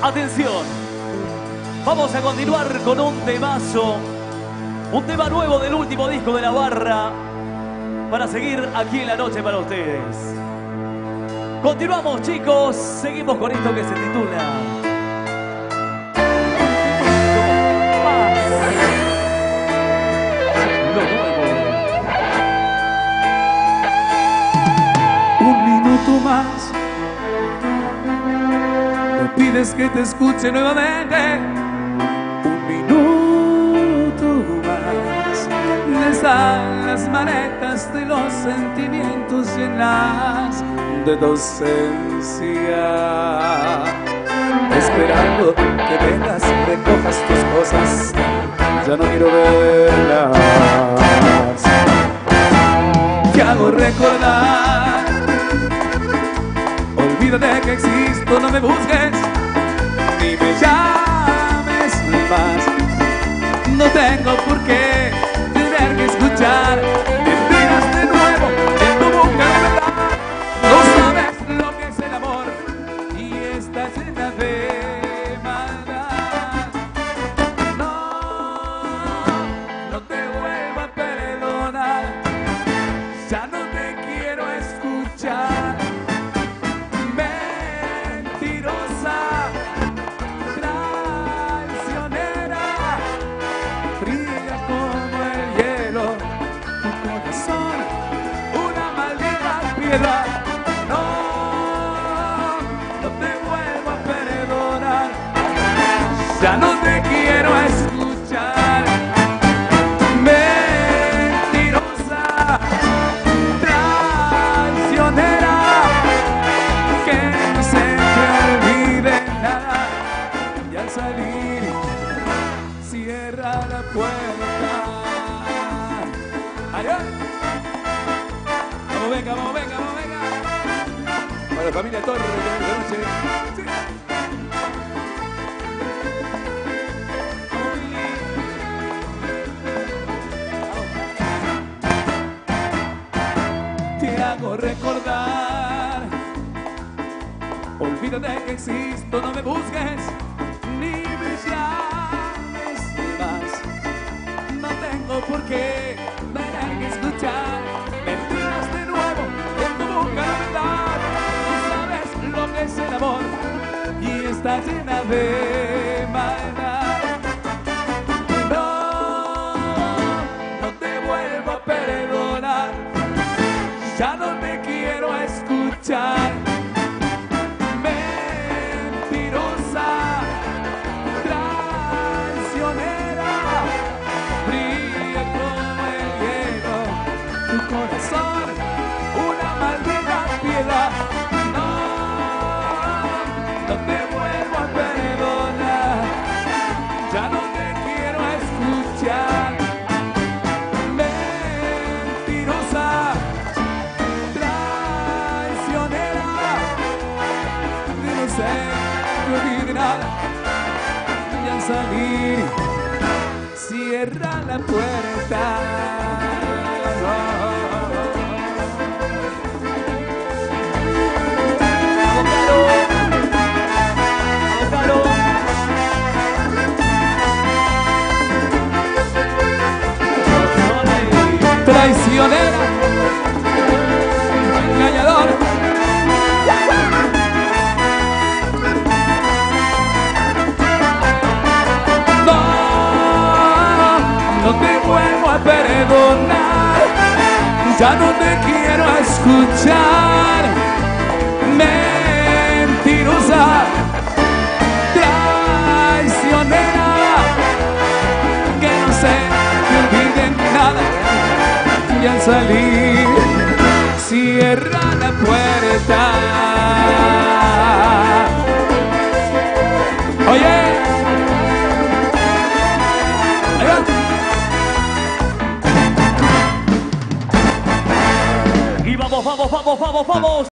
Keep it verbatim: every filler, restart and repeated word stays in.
Atención, vamos a continuar con un temazo, un tema nuevo del último disco de La Barra, para seguir aquí en la noche para ustedes. Continuamos, chicos, seguimos con esto que se titula Lo Nuevo. Un minuto más, me pides que te escuche nuevamente. Un minuto más, me están las maletas de los sentimientos llenas de tu ausencia, esperando que vengas, recojas tus cosas. Ya no quiero verlas. Te hago recordar. Olvídate que existo, no me busques ni me llames más. No tengo por qué tener que escuchar mentiras de nuevo en tu boca de verdad. No sabes lo que es el amor y estás llena de maldad. No, no te vuelvo a perdonar. Ya no te quiero escuchar. No, no te vuelvo a perdonar. Ya no te quiero escuchar. Mentirosa, traicionera, que no se te olvide nada. Y al salir, cierra la puerta. Adiós. Vamos, venga, vamos, venga, vamos, venga. Para la familia Torre, de noche. Sí. Te hago recordar. Olvídate que existo, no me busques ni me llames más. No tengo por qué tener que escuchar mentiras de nuevo en tu boca, la verdad. No sabes lo que es el amor y está llena de maldad. No, no te vuelvo a perdonar. Ya no te quiero escuchar. Mentirosa, traicionera, fría como el hielo tu corazón, una maldita piedad. No, no te vuelvo a perdonar. Ya no te quiero escuchar. Mentirosa, traicionera, que no se me olvide nada. Y al salir, cierra la puerta. Traicionera, engañador. No, no te vuelvo a perdonar. Ya no te quiero escuchar. Mentirosa, traicionera, que no se te olvide nada. Y al salir, cierra la puerta. Oye, y vamos, vamos, vamos, vamos, vamos.